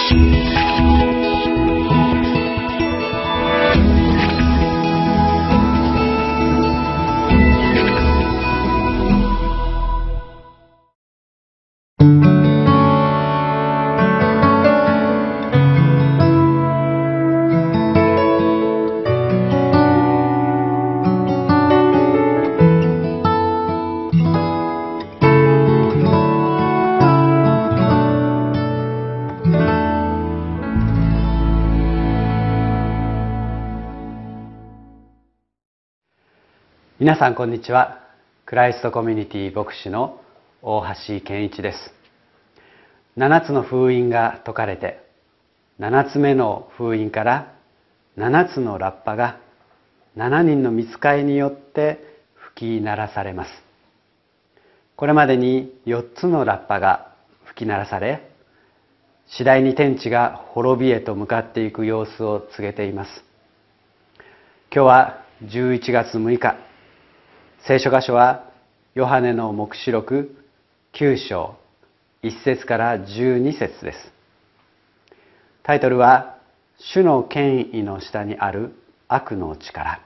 皆さんこんにちは。クライストコミュニティ牧師の大橋健一です。7つの封印が解かれて、7つ目の封印から7つのラッパが7人の御使いによって吹き鳴らされます。これまでに4つのラッパが吹き鳴らされ、次第に天地が滅びへと向かっていく様子を告げています。今日は11月6日、聖書箇所はヨハネの黙示録9章1節から12節です。タイトルは主の権威の下にある悪の力。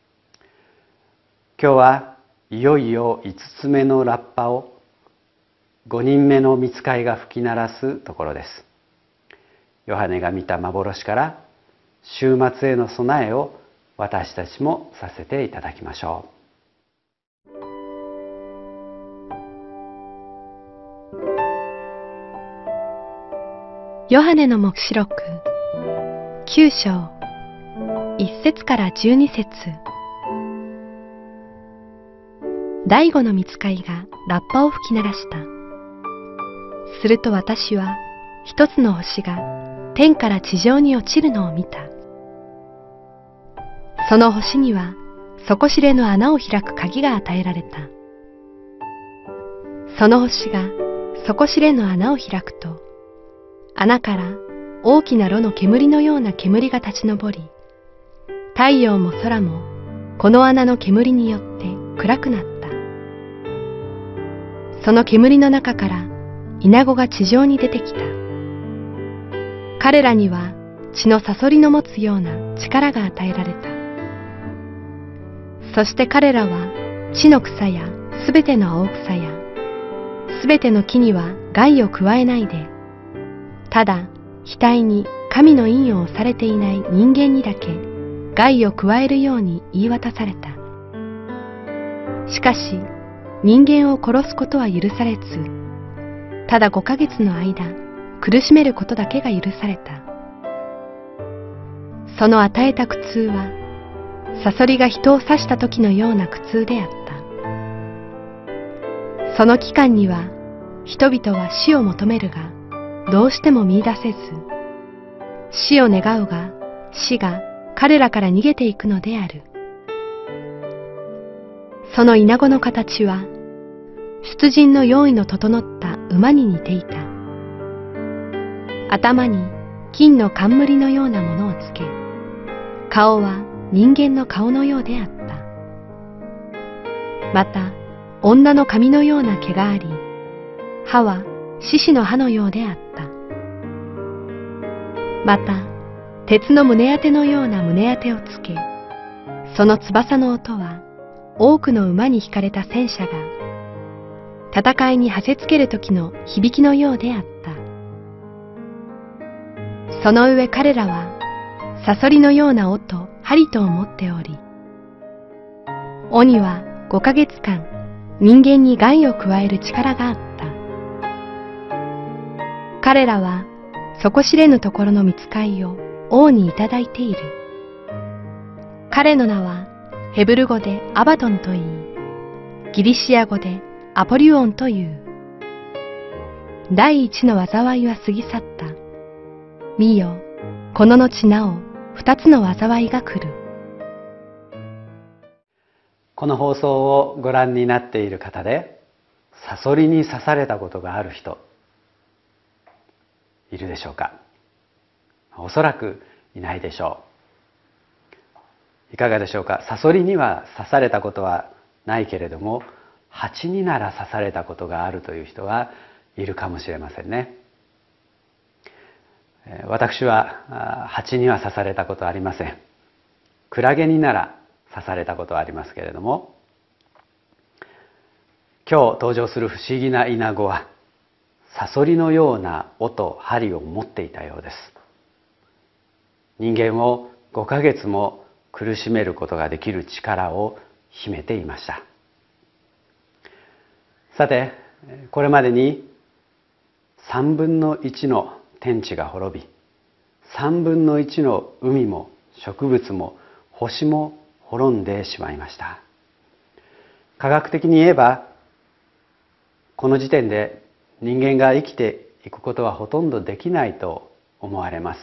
今日はいよいよ5つ目のラッパを5人目の御使いが吹き鳴らすところです。ヨハネが見た幻から終末への備えを私たちもさせていただきましょう。 ヨハネの黙示録9章1節から12節。第5の御使いがラッパを吹き鳴らした。すると私は一つの星が天から地上に落ちるのを見た。その星には底知れの穴を開く鍵が与えられた。その星が底知れの穴を開くと、穴から大きな炉の煙のような煙が立ち上り、太陽も空もこの穴の煙によって暗くなった。その煙の中からイナゴが地上に出てきた。彼らには血のサソリの持つような力が与えられた。そして彼らは地の草やすべての青草やすべての木には害を加えないで、ただ額に神の印を押されていない人間にだけ害を加えるように言い渡された。しかし人間を殺すことは許されず、ただ5ヶ月の間苦しめることだけが許された。その与えた苦痛はサソリが人を刺した時のような苦痛であった。その期間には人々は死を求めるがどうしても見出せず、死を願うが死が彼らから逃げていくのである。そのイナゴの形は出陣の用意の整った馬に似ていた。頭に金の冠のようなものをつけ、顔は人間の顔のようであった。また女の髪のような毛があり、歯は獅子の歯のようであった。また鉄の胸当てのような胸当てをつけ、その翼の音は多くの馬に引かれた戦車が戦いにはせつける時の響きのようであった。その上彼らはサソリのような尾と針とを持っており、尾には5ヶ月間人間に害を加える力があった。彼らは底知れぬところの御使いを王にいただいている。彼の名はヘブル語でアバトンといい、ギリシア語でアポリオンという。第一の災いは過ぎ去った。見よ、この後なお二つの災いが来る。 この放送をご覧になっている方で、サソリに刺されたことがある人いるでしょうか。おそらくいないでしょう。いかがでしょうか。サソリには刺されたことはないけれども、蜂になら刺されたことがあるという人がいるかもしれませんね。 私は蜂には刺されたことはありません。クラゲになら刺されたことはありますけれども、今日登場する不思議なイナゴはサソリのような尾と針を持っていたようです。人間を5ヶ月も苦しめることができる力を秘めていました。さて、これまでに3分の1の天地が滅び、3分の1の海も植物も星も滅んでしまいました。科学的に言えば、この時点で人間が生きていくことはほとんどできないと思われます。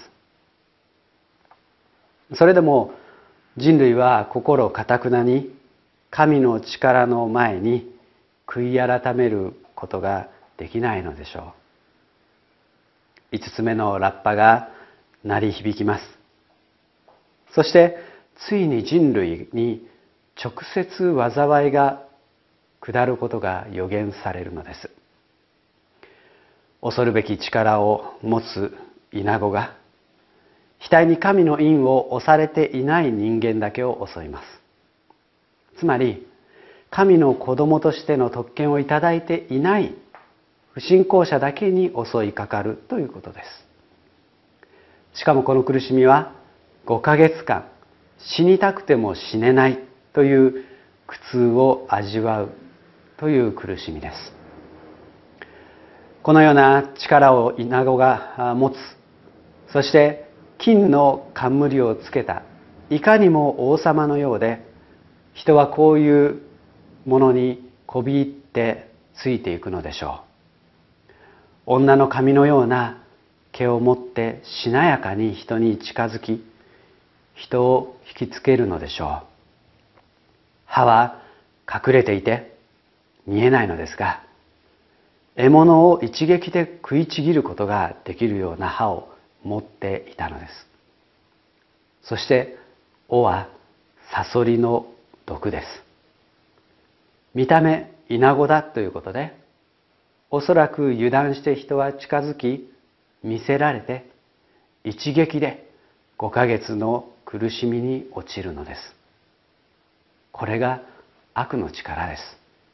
それでも人類は心堅なに神の力の前に悔い改めることができないのでしょう。5つ目のラッパが鳴り響きます。そしてついに人類に直接災いが下ることが予言されるのです。恐るべき力を持つイナゴが額に神の印を押されていない人間だけを襲います。つまり神の子供としての特権をいただいていない不信仰者だけに襲いかかるということです。しかもこの苦しみは5ヶ月間死にたくても死ねないという苦痛を味わうという苦しみです。このような力をイナゴが持つ、そして金の冠をつけたいかにも王様のようで、人はこういうものにこび入ってついていくのでしょう。女の髪のような毛を持ってしなやかに人に近づき、人を引きつけるのでしょう。歯は隠れていて見えないのですが、獲物を一撃で食いちぎることができるような歯を持っていたのです。そして尾はサソリの毒です。見た目イナゴだということで、おそらく油断して人は近づき見せられて、一撃で5ヶ月の苦しみに落ちるのです。これが悪の力です。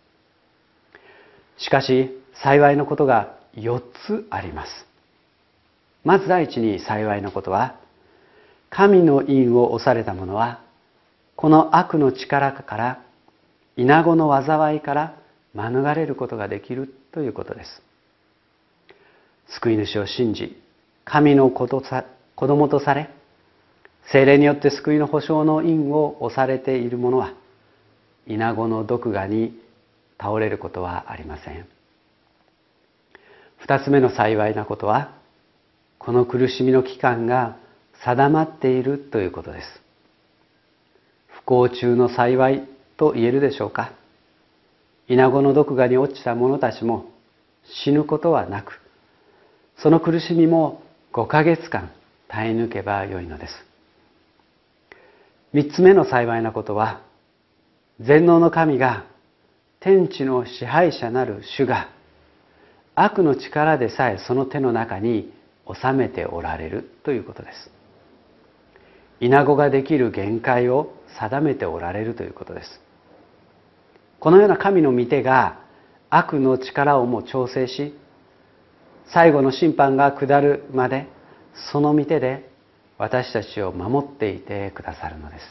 しかし幸いのことが4つあります。まず第一に幸いのことは、神の印を押された者はこの悪の力から、イナゴの災いから免れることができるということです。救い主を信じ、神の子供とされ、聖霊によって救いの保証の印を押されている者は、イナゴの毒牙に倒れることはありません。2つ目の幸いなことは、この苦しみの期間が定まっているということです。不幸中の幸いと言えるでしょうか。イナゴの毒牙に落ちた者たちも死ぬことはなく、その苦しみも5ヶ月間耐え抜けばよいのです。3つ目の幸いなことは、全能の神が、天地の支配者なる主が、悪の力でさえその手の中に収めておられるということです。イナゴができる限界を定めておられるということです。このような神の御手が悪の力をも調整し、最後の審判が下るまでその御手で私たちを守っていてくださるのです。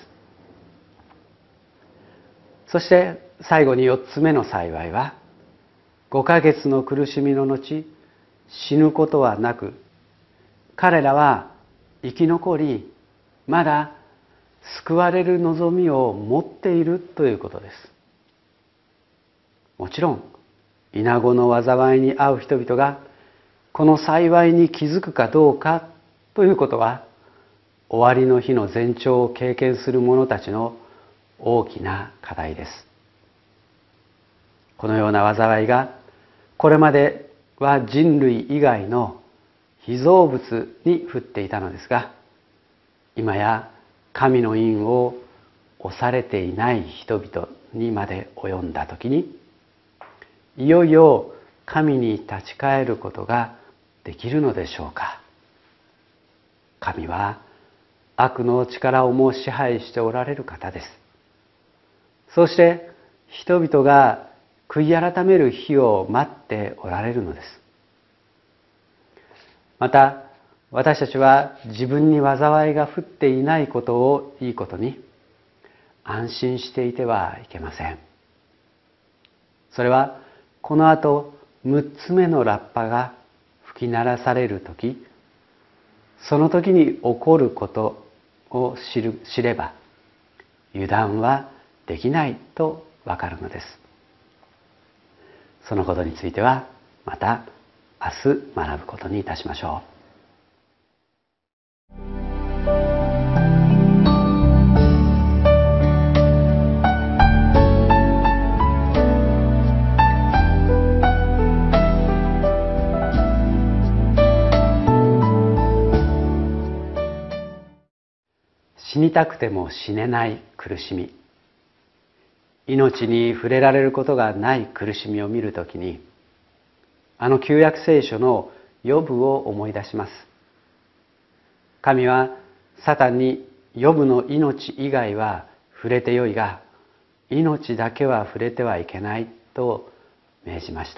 そして最後に4つ目の幸いは、5ヶ月の苦しみの後、死ぬことはなく、彼らは生き残り、まだ救われる望みを持っているということです。もちろん、イナゴの災いに遭う人々がこの幸いに気づくかどうかということは、終わりの日の前兆を経験する者たちの大きな課題です。このような災いがこれまでは人類以外の被造物に降っていたのですが、今や神の印を押されていない人々にまで及んだ時に、いよいよ神に立ち返ることができるのでしょうか。 神は悪の力をも支配しておられる方です。そして人々が悔い改める日を待っておられるのです。また私たちは自分に災いが降っていないことをいいことに安心していてはいけません。それはこの後6つ目のラッパが吹き鳴らされる時、その時に起こることを知れば油断はできないとわかるのです。そのことについてはまた明日学ぶことにいたしましょう。死にたくても死ねない苦しみ、命に触れられることがない苦しみを見るときに、旧約聖書のヨブを思い出します。神はサタンにヨブの命以外は触れてよいが、命だけは触れてはいけないと命じました。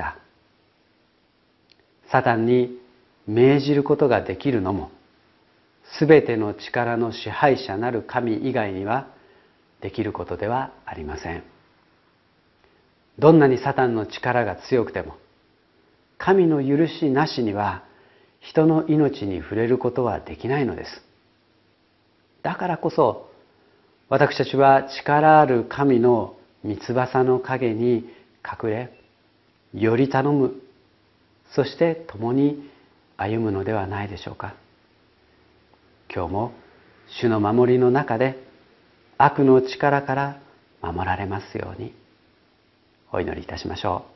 サタンに命じることができるのも、すべての力の支配者なる神以外にはできることではありません。どんなにサタンの力が強くても、神の許しなしには人の命に触れることはできないのです。だからこそ私たちは力ある神の御翼の陰に隠れ、より頼む、そして共に歩むのではないでしょうか。今日も主の守りの中で悪の力から守られますようにお祈りいたしましょ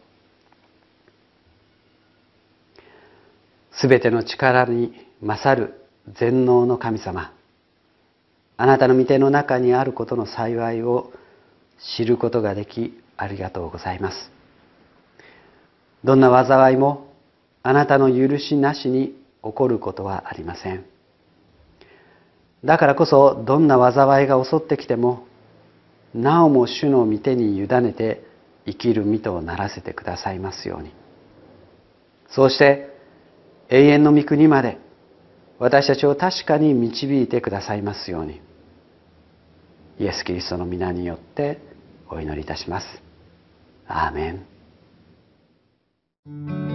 う。すべての力に勝る全能の神様、あなたの御手の中にあることの幸いを知ることができありがとうございます。どんな災いもあなたの許しなしに起こることはありません。だからこそどんな災いが襲ってきても、なおも主の御手に委ねて生きる身とならせてくださいますように。そうして永遠の御国まで私たちを確かに導いてくださいますように。イエス・キリストの皆によってお祈りいたします。アーメン。